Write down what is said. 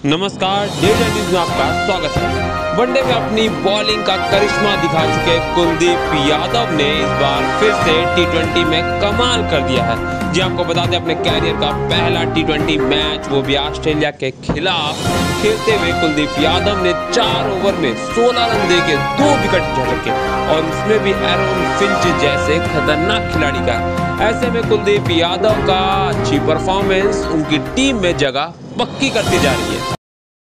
नमस्कार, daily news में आपका स्वागत है। वनडे में अपनी बॉलिंग का करिश्मा दिखा चुके कुलदीप यादव ने इस बार फिर से टी20 में कमाल कर दिया है। जी आपको बता दें, अपने कैरियर का पहला टी20 मैच, वो भी ऑस्ट्रेलिया के खिलाफ खेलते हुए कुलदीप यादव ने 4 ओवर में 16 रन देके 2 विकेट झटके और उसमें भी एरन फिंच जैसे खतरनाक खिलाड़ी का। ऐसे में कुलदीप यादव का अच्छी परफॉर्मेंस उनकी टीम में जगह पक्की करती जा रही है।